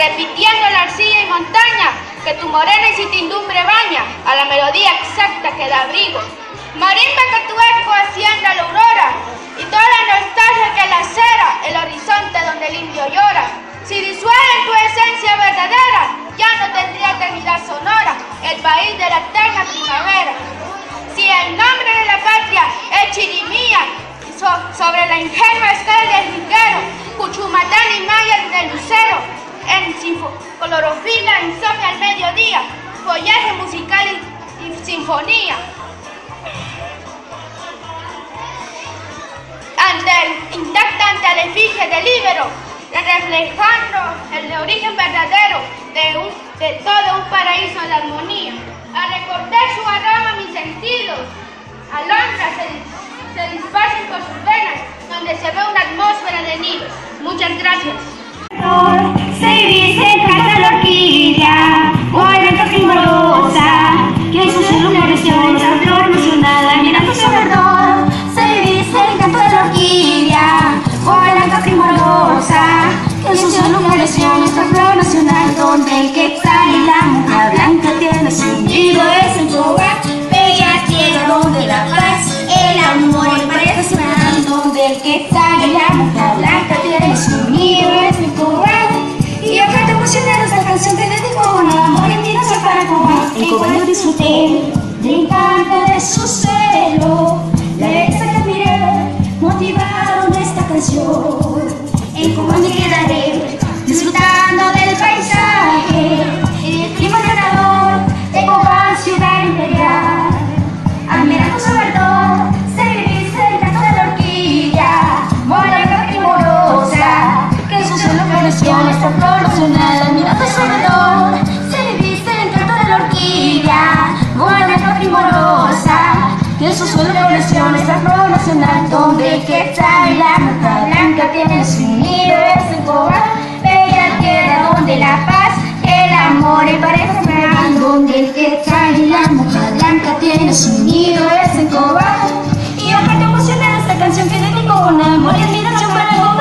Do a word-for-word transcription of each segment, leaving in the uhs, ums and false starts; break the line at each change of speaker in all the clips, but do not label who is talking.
repitiendo la arcilla y montaña que tu morena incertidumbre baña, a la melodía exacta que da abrigo. Marimba que tu eco asciende a la aurora, y toda la nostalgia que lacera el horizonte donde el indio llora. Si disuelve tu esencia verdadera, ya no tendría eternidad sonora el país de la eterna primavera. Si el nombre de la patria es chirimía, so, sobre la ingenua escala del jilguero, Cuchumatán y Maya del lucero, en clorofila, insomnio al mediodía, follaje musical y, y sinfonía. Ante el, intacta ante el efigie del íbero, reflejando el origen verdadero de, un, de todo un paraíso en la armonía. Al recordar su aroma mis sentidos, alondras se, se dispersan por sus venas, donde se ve una atmósfera de nidos. Muchas gracias.
Se viste en casa la orquídea, vuelve primorosa, que en sus iluminaciones la flor nacional, la mirada sobre todo. Se viste en canto de la orquídea, vuelve primorosa, que en sus iluminaciones la flor nacional, donde el quetzal y la monja blanca tiene su nido, es el hogar, bella tierra donde la paz, el amor y pareja se van, donde el quetzal y la monja blanca tiene su nido, es mi hogar. Y yo canto emocionado esta canción que dedico a un amor y mi noche para Cuba. En Cuba yo disfruté del encanto de su celo, la belleza que admiré motivaron esta canción. En Cuba me quedaré disfrutando del paisaje y del clima ganador de Cuba, ciudad imperial. Admirando su verdor, se viste el canto de la orquídea, morena primorosa, que en sus iluminaciones esta flor nacional. Admirando su verdor, se viste el canto de la orquídea, morena primorosa, que en sus iluminaciones esta flor nacional, donde el quetzal y la monja blanca tienen su nido, es en Cuba, bella tierra donde la paz, el amor y pareja se van, donde el quetzal y la monja blanca tienen su nido, es en Cuba. Y yo canto emocionada esta canción que dedico a un amor y admiración para Cuba.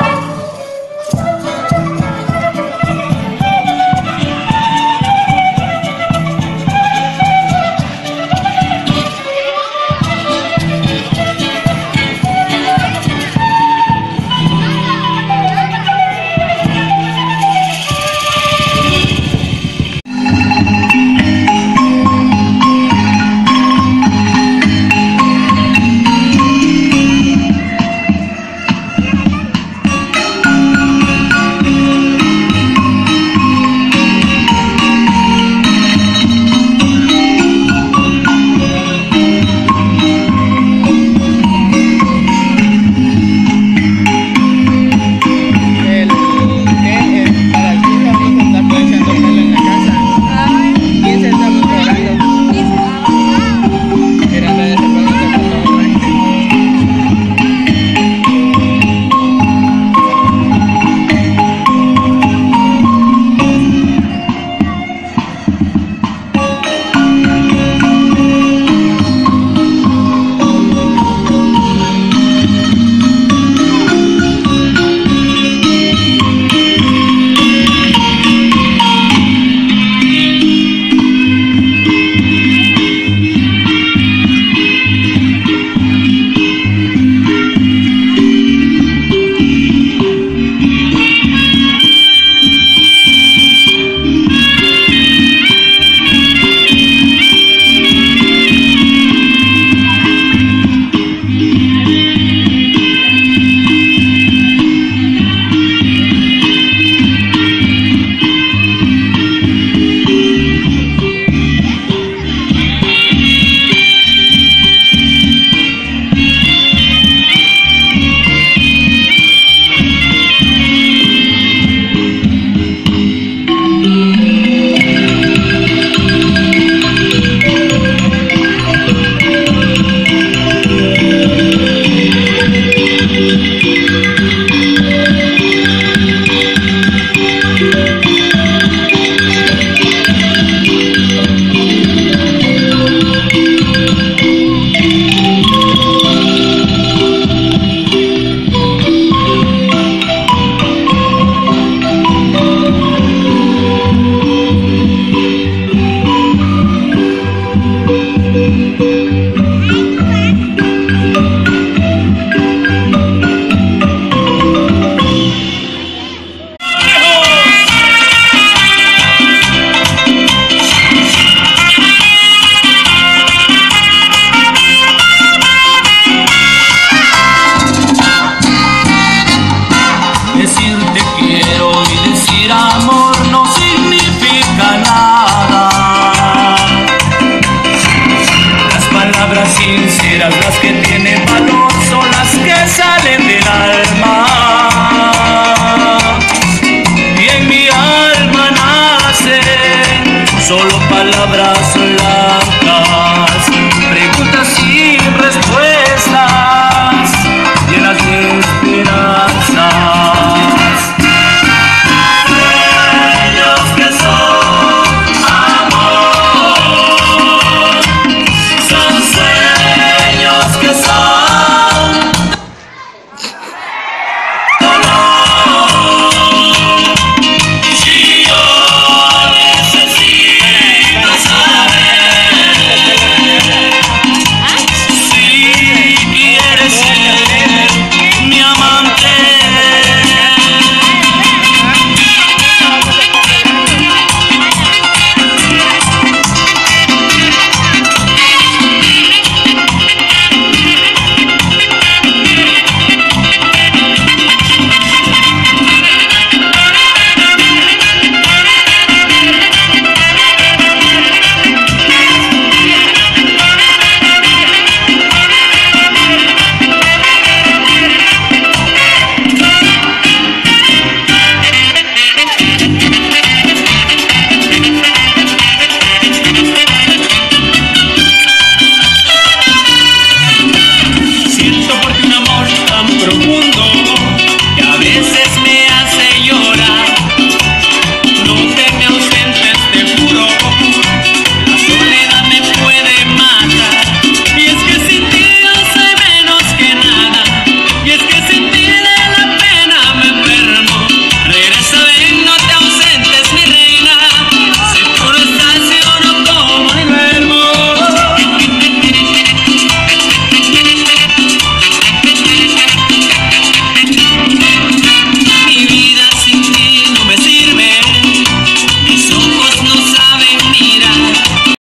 solo